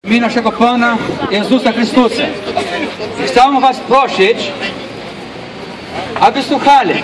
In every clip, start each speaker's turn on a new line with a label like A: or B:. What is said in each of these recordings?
A: W imię naszego Pana Jezusa Chrystusa. Chciałem was prosić, aby słuchali.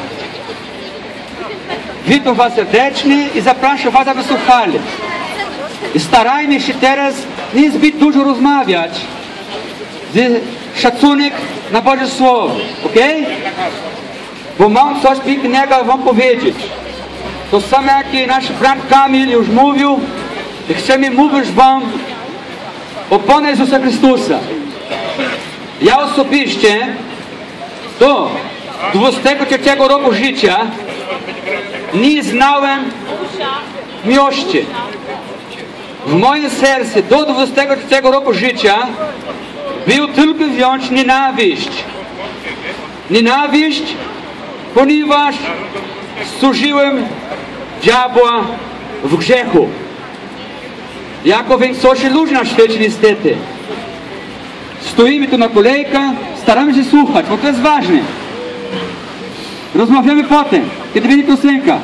A: Witam was serdecznie i zapraszam was, aby słuchali. I starajmy się teraz nie zbyt dużo rozmawiać, z szacunek na Boże Słowo, ok? Bo mam coś pięknego wam powiedzieć. To samo jak i nasz brat Kamil już mówił, i chcemy mówić wam o Pana Jezusa Chrystusa. Ja osobiście do 23 roku życia nie znałem miłości. W moim sercu do 23 roku życia był tylko i wyłącznie nienawiść. Nienawiść, ponieważ służyłem diabła w grzechu. Jako większość ludzi na świecie niestety. Stoimy tu na kolejkach, staramy się słuchać, bo to jest ważne. Rozmawiamy potem, kiedy będzie piosenka.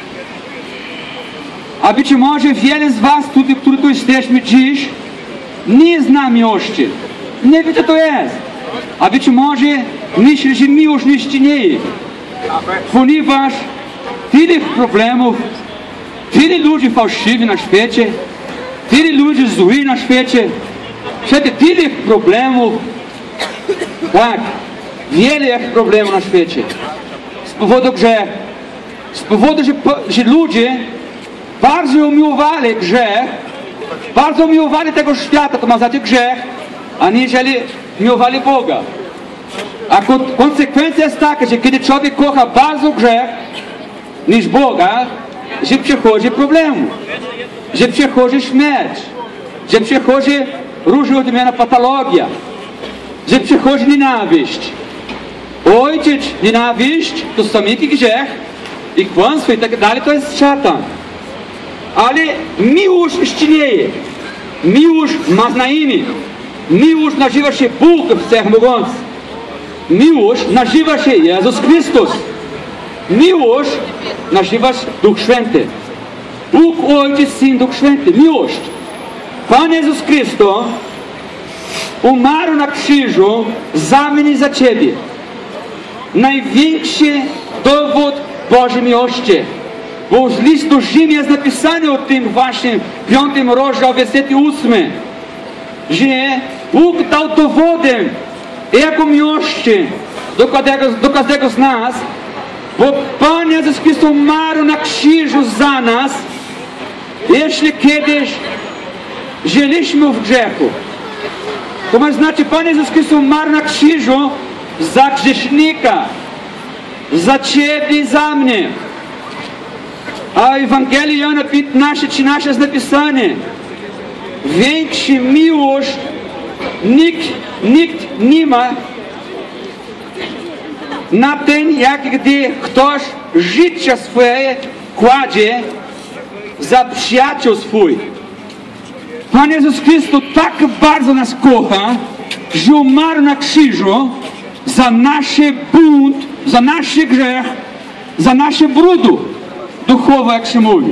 A: A być może wiele z was, którzy tu jesteśmy dziś, nie zna miłości. Nie wie, co to jest. A być może myśli, że miłość nie istnieje. Ponieważ tyle problemów, tyle ludzi fałszywych na świecie, tyle ludzi złych na świecie, tyle problemów, tak, wiele problemów na świecie, z powodu grzechu, z powodu, że ludzie bardzo umiłowali grzech, bardzo umiłowali tego świata, to ma znaczy grzech, aniżeli miłowali Boga. A konsekwencja jest taka, że kiedy człowiek kocha bardzo grzech niż Boga, że przychodzi problemu, że przychodzi śmierć, że przychodzi różna odmiana patologia, że przychodzi nienawiść. Ojciec, nienawiść to samiki grzech i kłamstwo i tak dalej, to jest szatan. Ale miłość istnieje. Miłość ma znamienie. Miłość nazywa się Bóg Wszechmogący. Miłość nazywa się Jezus Chrystus. Miłość nazywa się Duch Święty. Bóg, Ojciec, Syn, Duch Święty. Miłość. Pan Jezus Chrystus umarł na krzyżu za mnie i za ciebie. Największy dowód Bożej miłości. Bo z listu Rzymian jest napisane o tym właśnie 5 rozdziale, wersety 8, że Bóg dał dowodem Jego miłości do każdego z nas, bo Pan Jezus Chrystus umarł na krzyżu za nas, jeśli kiedyś żyliśmy w grzechu. To ma znaczy, Pan Jezus Chrystus umarł na krzyżu za grzesznika, za ciebie i za mnie. A w Ewangelii Jana 15:13 jest napisane: większy miłość nikt nie ma na ten, jak gdy ktoś życie swoje kładzie za przyjaciół swój. Pan Jezus Chrystus tak bardzo nas kocha, że umarł na krzyżu za nasz bunt, za nasz grzech, za nasze brudu duchowo, jak się mówi.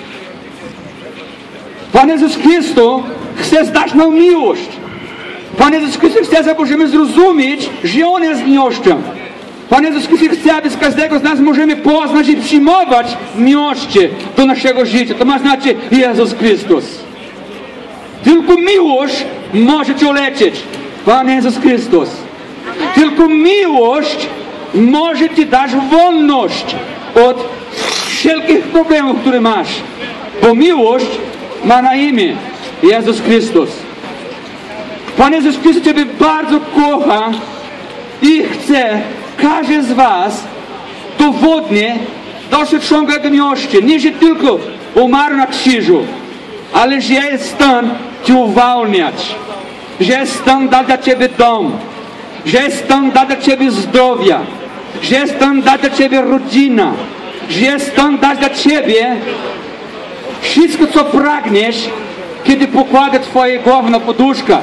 A: Pan Jezus Chrystus chce zdać nam miłość. Pan Jezus Chrystus chce, abyśmy zrozumieć, że On jest miłością. Pan Jezus Chrystus chce, aby z każdego z nas możemy poznać i przyjmować miłość do naszego życia. To ma znaczy Jezus Chrystus. Tylko miłość może cię uleczyć. Pan Jezus Chrystus. Tylko miłość może ci dać wolność od wszelkich problemów, które masz. Bo miłość ma na imię Jezus Chrystus. Pan Jezus Chrystus Ciebie bardzo kocha i chce każdy z was dowodnie dosyć ciągłego miłości. Nie, że tylko umarł na krzyżu, ale że jest w stanie Cię uwalniać. Że jest w stanie dać dla Ciebie dom. Że jest w stanie dać dla Ciebie zdrowia. Że jest w stanie dać dla Ciebie rodzina. Że jest w stanie dać dla Ciebie wszystko, co pragniesz, kiedy pokłada Twoje głowy na poduszkę.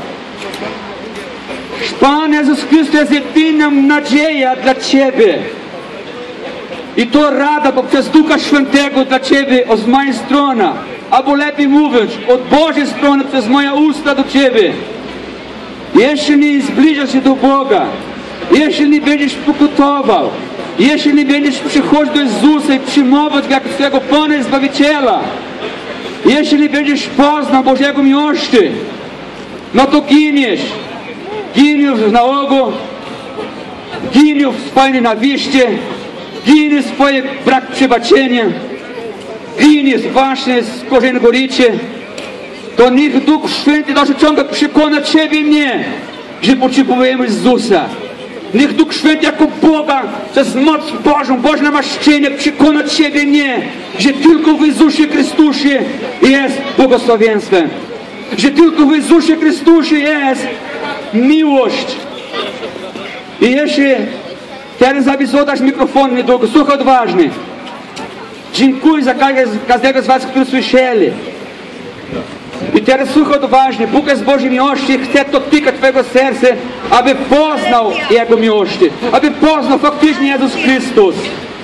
A: Pan Jezus Chrystus jest jedyną nadzieją dla Ciebie. I to rada poprzez Ducha Świętego dla Ciebie z mojej strony. albo lepiej mówiąc, od Bożej strony przez moje usta do Ciebie. Jeśli nie zbliżasz się do Boga, jeśli nie będziesz pokutował, jeśli nie będziesz przychodził do Jezusa i przyjmować Go jako swojego Pana i Zbawiciela, jeśli nie będziesz poznał Bożego miłości, no to giniesz. Giniesz w nałogu, giniesz w swojej nienawiści, giniesz w swojej brak przebaczenia, giniesz właśnie z korzeni goryczy. To niech Duch Święty dalszy ciągle przekona Ciebie i mnie, że potrzebujemy Jezusa. Niech Duch Święty jako Boga przez moc Bożą, Boże namaszczenie przekona Ciebie i mnie, że tylko w Jezusie Chrystusie jest błogosławieństwem. Że tylko w Jezusie Chrystusie jest miłość. I jeśli teraz zabisodasz mikrofon niedługo, słuchaj odważnie. Dziękuję za każdego z Was, którzy słyszeli. I teraz słuchaj odważnie. Bóg jest Bożej miłości, chce dotykać Twojego serca, aby poznał Jego miłości, aby poznał faktycznie Jezus Chrystus.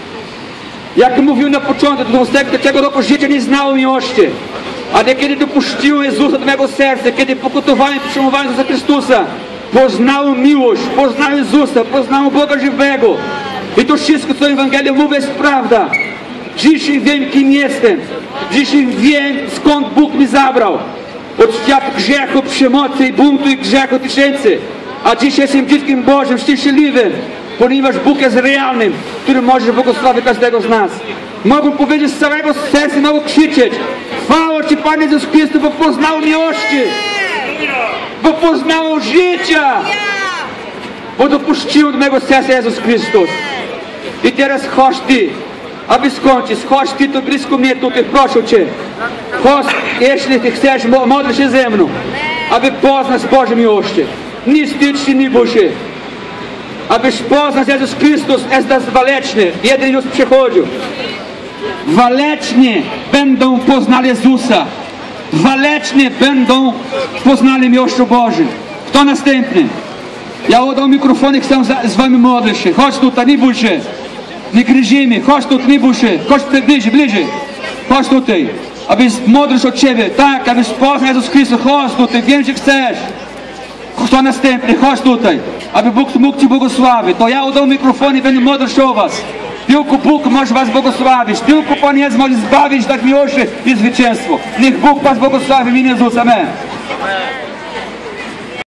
A: Jak mówił na początku, do 23 roku życia nie znał miłości. Ale kiedy dopuściłem Jezusa do mego serca, kiedy pokutowałem i przyjmowałem Jezusa Chrystusa, poznałem miłość, poznałem Jezusa, poznałem Boga żywego. I to wszystko, co Ewangelia mówi, jest prawda. Dzisiaj wiem, kim jestem. Dzisiaj wiem, skąd Bóg mi zabrał. Od świata grzechu, przemocy i buntu i grzechu tysięcy. A dzisiaj jestem dzieckiem Bożym, szczęśliwym, ponieważ Bóg jest realnym, który może błogosławić każdego z nas. Mogę powiedzieć z całego serca, mogę krzyczeć: chwała Ci, Panie Jezus Chrystus, bo poznał miłości, bo poznał życia, bo dopuścił do mego serca Jezus Chrystus. I teraz chodź Ty, aby skończyć, chodź Ty tu blisko mnie tutaj, proszę Cię. Chodź, jeśli Ty chcesz, modlić się ze mną, aby poznać Bożą miłość. Nie wstydź się, nie bój się. Abyś poznał Jezus Chrystus jest nas waleczny, jeden już przychodził. Walecznie będą poznali Jezusa. Walecznie będą poznali miłość Bożą. Kto następny? Ja oddam mikrofon i chcę z Wami modlić się. Chodź tutaj, nie bój się. Nie kryżymy, chodź tutaj, nie bój się. Chodź tutaj bliżej, bliżej. Chodź tutaj, abyś modlić od Ciebie. Tak, abyś poznał Jezus Chrystus. Chodź tutaj, wiem, że chcesz. Kto następny? Chodź tutaj, aby Bóg mógł Ci błogosławić. To ja oddam mikrofon i będę modlić się o Was. Tylko Bóg może Was błogosławić. Tylko Pan Jezus może zbawić, dać miłość i zwycięstwo. Niech Bóg Was błogosławi w imię Jezusa. Amen.